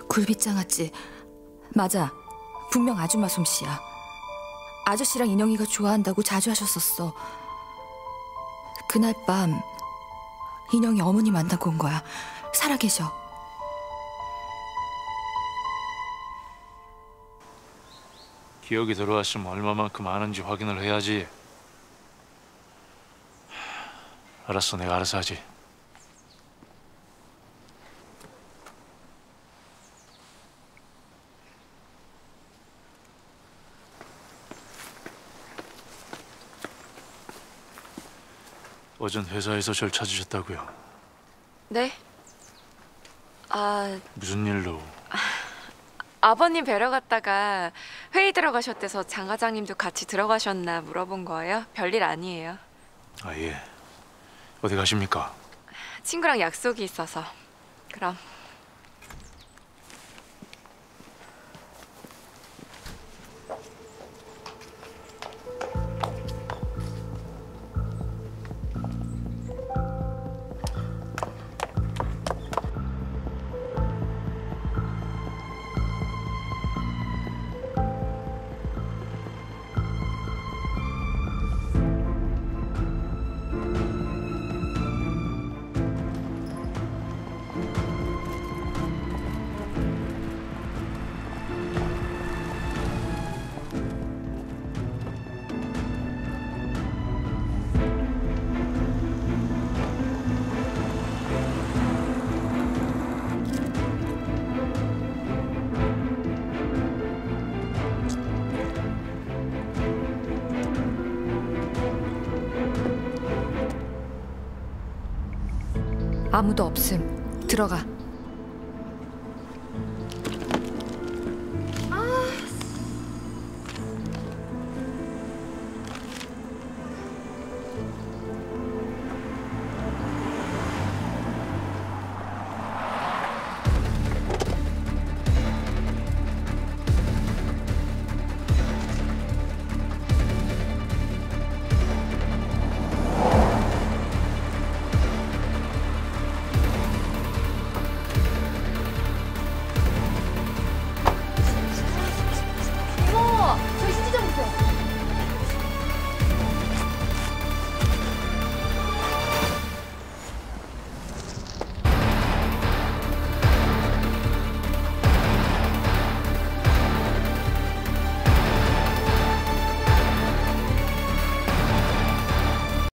굴빗장아찌. 맞아. 분명 아줌마 솜씨야. 아저씨랑 인영이가 좋아한다고 자주 하셨었어. 그날 밤 인영이 어머니 만나고 온 거야. 살아계셔. 기억이 들어왔으면 얼마만큼 아는지 확인을 해야지. 알았어, 내가 알아서 하지. 어전 회사에서 절 찾으셨다고요? 네? 무슨 일로? 아버님 뵈러 갔다가 회의 들어가셨대서 장 과장님도 같이 들어가셨나 물어본 거예요. 별일 아니에요. 아, 예. 어디 가십니까? 친구랑 약속이 있어서. 그럼. 아무도 없음. 들어가.